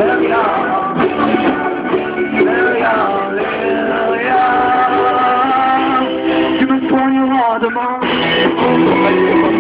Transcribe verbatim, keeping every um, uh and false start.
Little young, little young, little young. Tu me soigneras demain.